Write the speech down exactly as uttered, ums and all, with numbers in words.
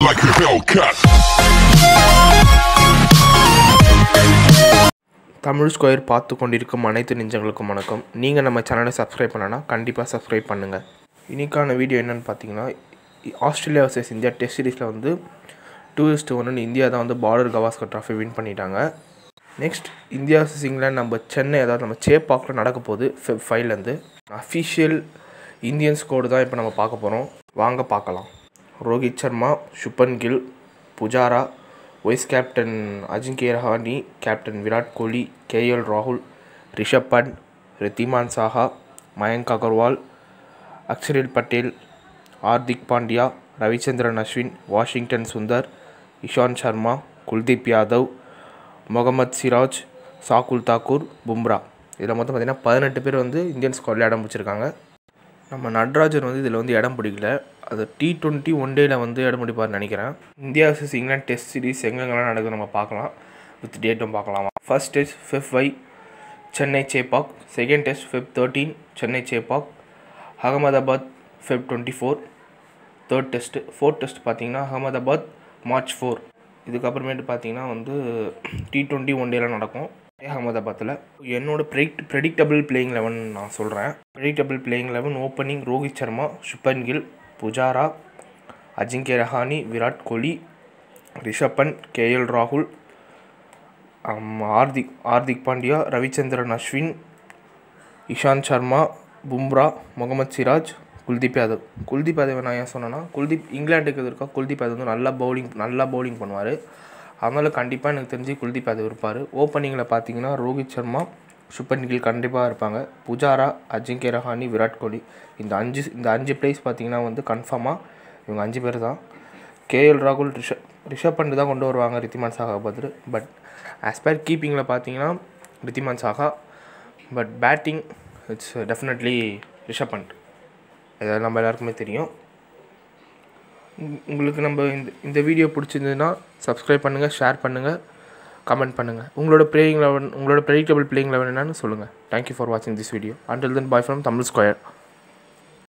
like a Hellcat. Tamil square பார்த்து கொண்டிருக்கும் அனைத்து நெஞ்சங்களுக்கும் வணக்கம். நீங்கள் நம்ம சேனலை சப்ஸ்கிரைப் பண்ணனா கண்டிப்பாக சப்ஸ்கிரைப் பண்ணுங்கள். இன்றைக்கான வீடியோ என்னென்னு பார்த்தீங்கன்னா, ஆஸ்திரேலியா வர்சஸ் இந்தியா டெஸ்ட் சீரிஸில் வந்து டூ இஸ்ட் ஒன்று இந்தியா தான் வந்து பார்டர் கவாஸ்கர் ட்ராஃபி வின் பண்ணிட்டாங்க. நெக்ஸ்ட் இந்தியா வர்சஸ் இங்கிலாந்து நம்ம சென்னை, அதாவது நம்ம சேப்பாக்கில் நடக்க போகுது ஃபெப் ஃபைவ்லேருந்து. அஃபிஷியல் இந்தியன் ஸ்கோடு தான் இப்போ நம்ம பார்க்க போகிறோம். வாங்க பார்க்கலாம். Rohit Sharma, Shubman Gill, Pujara, vice captain Ajinkya Rahane, captain Virat Kohli, KL ராகுல், ரிஷப் பண்ட், ரித்திமான் சாஹா, மயங்க் அகர்வால், அக்ஷரில் பட்டேல், ஹார்திக் பாண்டியா, ரவிச்சந்திரன் அஸ்வின், வாஷிங்டன் சுந்தர், இஷாந்த் சர்மா, குல்தீப் யாதவ், முகமது சிராஜ், சாகுல் தாக்கூர், பும்ரா. இதில் மொத்தம் பார்த்திங்கன்னா பதினெட்டு பேர் வந்து இந்தியன் ஸ்குவாடில் இடம் பிடிச்சிருக்காங்க. நம்ம நட்ராஜன் வந்து இதில் வந்து இடம் பிடிக்கல. அது டி டுவெண்ட்டி ஒன் டேயில் வந்து இடம் பிடிப்பார்னு நினைக்கிறேன். India versus England test series எங்கெங்கெல்லாம் நடக்குது நம்ம பார்க்கலாம். வித் டேட்டும் பார்க்கலாம். First test Feb five Chennai Chepauk. Second test Feb thirteen Chennai Chepauk. Ahmedabad Feb twenty four third test. Fourth test பார்த்திங்கன்னா அகமதாபாத் மார்ச் ஃபோர். இதுக்கப்புறமேட்டு பார்த்திங்கன்னா வந்து டி டுவெண்ட்டி ஒன் டேயில் நடக்கும் அகமதாபாத்தில். என்னோட ப்ரெடிக்ட் ப்ரெடிக்டபிள் பிளேயிங் லெவன் நான் சொல்கிறேன். Predictable playing eleven: opening Rohit Sharma, Shubman Gill, Pujara, Ajinkya Rahane, Virat Kohli, Rishabh Pant, KL ராகுல், ஹார்திக் ஹார்திக் பாண்டியா, ரவிச்சந்திரன் அஸ்வின், இஷாந்த் சர்மா, பும்ரா, முகமது சிராஜ், குல்தீப் யாதவ். குல்தீப் யாதவ் நான் ஏன் சொன்னேன்னா, குல்தீப் இங்கிலாந்துக்கு இருக்கா, குல்தீப் யாதவ் வந்து நல்லா பவுலிங் நல்லா பவுலிங் பண்ணுவார். அதனால கண்டிப்பாக எனக்கு தெரிஞ்சு குல்தீப் யாதவ் இருப்பார். ஓப்பனிங்கில் பார்த்தீங்கன்னா ரோஹித் சர்மா, சுப்மன் கில் கண்டிப்பாக இருப்பாங்க. புஜாரா, அஜிங்கிய ரஹானே, விராட் கோலி. இந்த அஞ்சு இந்த அஞ்சு பிளேஸ் பார்த்தீங்கன்னா வந்து கன்ஃபார்மாக இவங்க அஞ்சு பேர் தான். கேஎல் ராகுல், ரிஷப் ரிஷப் பண்ட் தான் கொண்டு வருவாங்க ரித்திமான் சாஹா பதில். பட் ஆஸ் பர் கீப்பிங்கில் பார்த்தீங்கன்னா Wriddhiman Saha. But batting it's definitely Rishabh Pant. இதெல்லாம் நம்ம எல்லாருக்குமே தெரியும். உங்களுக்கு நம்ம இந்த இந்த வீடியோ பிடிச்சிருந்ததுன்னா சப்ஸ்கிரைப் பண்ணுங்கள், ஷேர் பண்ணுங்கள், கமெண்ட் பண்ணுங்கள். உங்களோட பிளேயிங் லெவன் உங்களோட ப்ரெடிக்டபிள் பிளேயிங் லெவன் என்னன்னு சொல்லுங்கள். தேங்க்யூ ஃபார் வாட்சிங் this video. Until then bye from Tamil square.